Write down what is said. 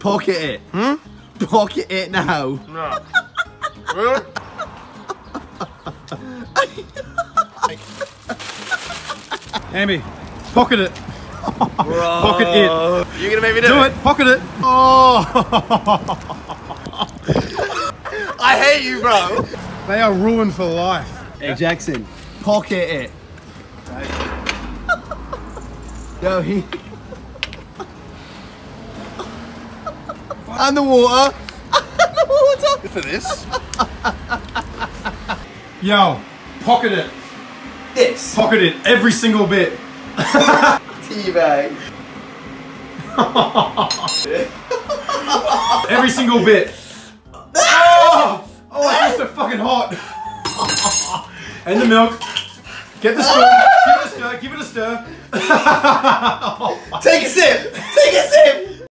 Pocket it. Hmm? Pocket it now. No. Really? Amy, pocket it. Bro. Pocket it. You're gonna make me Do it. Pocket it. Oh. I hate you, bro. They are ruined for life. Hey, Jackson. Pocket it. Yo, he... And the water. And the water. For this? Yo, pocket it. This. Pocket it. Every single bit. Teabag. Every single bit. Oh, it's so fucking hot. And the milk. Get the spoon. Give it a stir. Give it a stir. Take a sip. Take a sip.